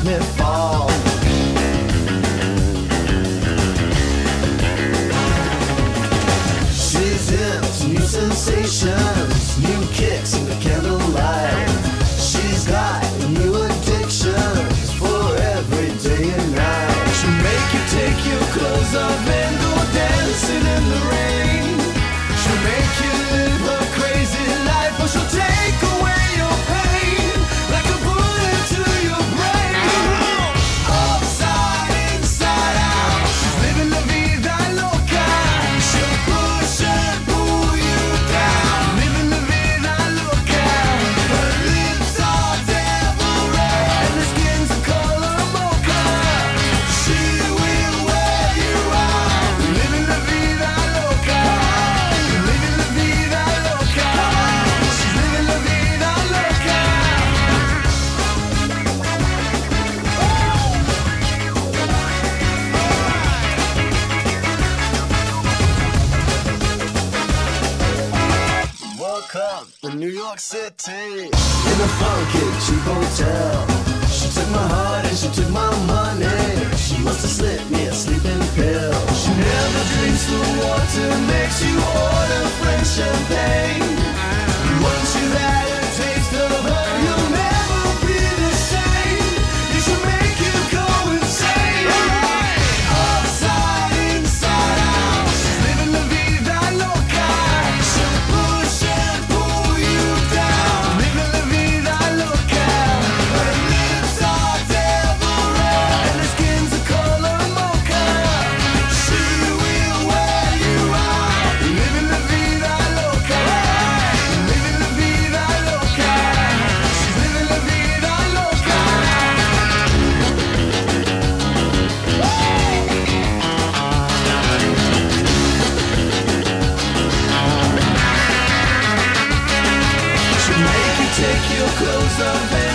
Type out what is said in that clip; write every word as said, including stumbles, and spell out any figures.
make me fall. She's into new sensations, new kicks in the candlelight. She's got new addictions for every day and night. She'll make you take your clothes off and go dancing in the rain. She'll make you live her crazy life, or she'll take away your pain like a bullet to your brain. Upside, inside out, she's living la vida loca. She'll push and pull you down, living la vida loca. Her lips are devil red and her skin's the color mocha. She will wear you out, living la vida loca, living la vida loca. She's living la vida loca. Woke up in New York City in a funky cheap hotel. She took my heart and she took my money. She must have slipped me a sleeping pill. She never drinks the water, makes you order French champagne. Once you've had a taste of her, you'll never be the same. You should make you go insane. Upside, inside out, she's living la vida loca. She'll push and pull you down, living la vida loca. Her lips are devil red and her skin's the color mocha. She will wear you out, living la vida loca, living la vida loca. She's living la vida loca. She'll make you take your clothes off and